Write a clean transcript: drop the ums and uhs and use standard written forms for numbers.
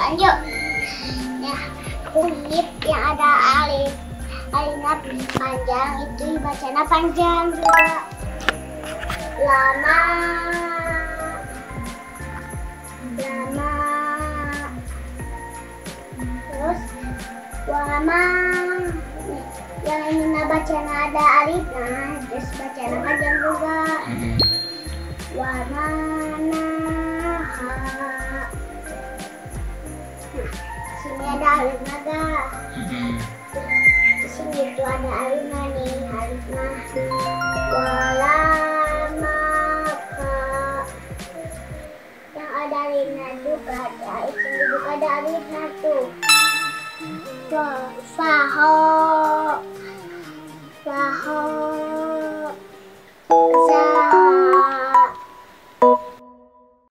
Lanjut. Ya, kunyit yang ada alifnya panjang itu bacanya panjang juga. Lama. Terus wama. Yang ini bacanya ada alifnya, terus bacanya panjang juga. Wamanaha. Sini ada alifnya dah. Di sini tuh ada alifnya nih, alifnya. Walamaka. Yang ada alifnya juga, ya itu juga ada alifnya tuh. Faho. Zah.